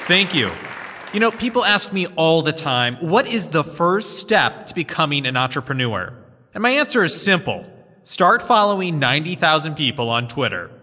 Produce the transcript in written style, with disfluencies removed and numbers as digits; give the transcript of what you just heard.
Thank you. You know, people ask me all the time, what is the first step to becoming an entrepreneur? And my answer is simple. Start following 90,000 people on Twitter.